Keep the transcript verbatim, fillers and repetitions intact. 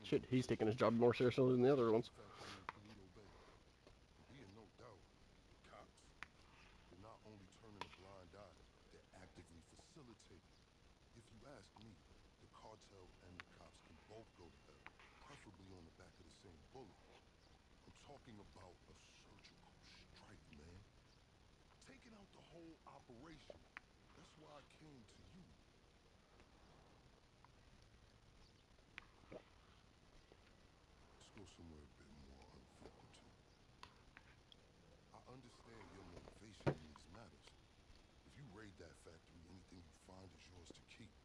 Shit, he's taking his job more seriously than the other ones. Factory in Paleto Bay. And be in no doubt, the cops, they're not only turning a blind eye, they're actively facilitating. If you ask me, the cartel and the cops can both go to hell, preferably on the back of the same bullet. I'm talking about a surgical strike, man. Taking out the whole operation. That's why I came to you. Let's go somewhere a bit more unfrequented. I understand your motivation in these matters. If you raid that factory, anything you find is yours to keep.